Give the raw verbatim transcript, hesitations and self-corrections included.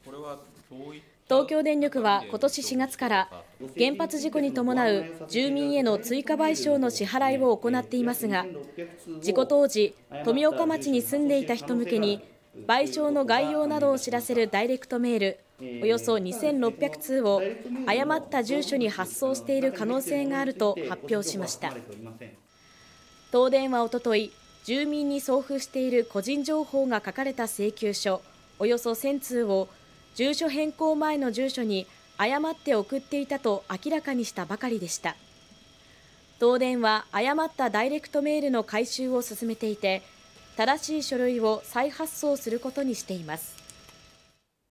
東京電力は今年しがつから原発事故に伴う住民への追加賠償の支払いを行っていますが、事故当時、富岡町に住んでいた人向けに賠償の概要などを知らせるダイレクトメールおよそにせんろっぴゃくつうを誤った住所に発送している可能性があると発表しました。東電はおととい、住民に送付している個人情報が書かれた請求書およそせんつうを住所変更前の住所に誤って送っていたと明らかにしたばかりでした。東電は誤ったダイレクトメールの回収を進めていて、正しい書類を再発送することにしています。